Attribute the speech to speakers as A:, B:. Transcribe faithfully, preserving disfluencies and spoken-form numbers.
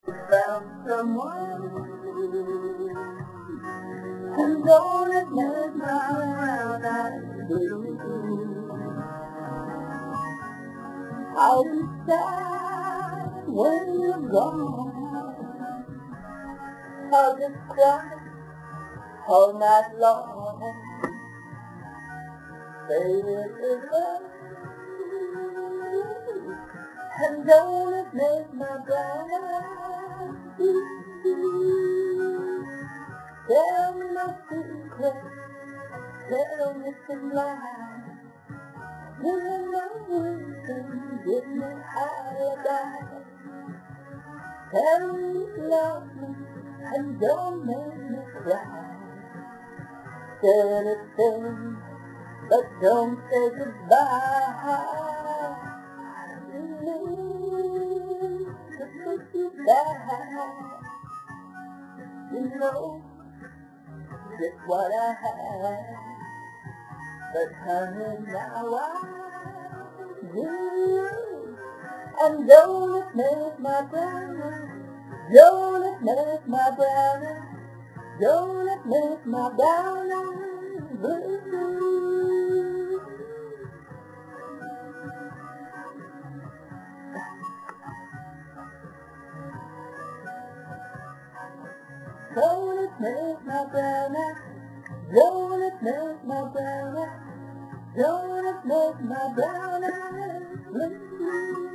A: Found someone who's gonna make my brown eyes blue. I'll be sad when you're gone. I'll just cry all night long. Baby, it's love, and don't it make my brown eyes blue. Tell me no secret, tell me some lies. Give me no reason, give me alibi. Tell me you love me, and don't make me cry. Say anything, but don't say goodbye. You need to put you back. You know just what I have, but honey, now I do. And don't it make my brown eyes, don't it make my brown eyes, don't it make my brown eyes blue. Don't it make my brown eyes, don't it make my brown eyes, don't it make my brown eyes blue.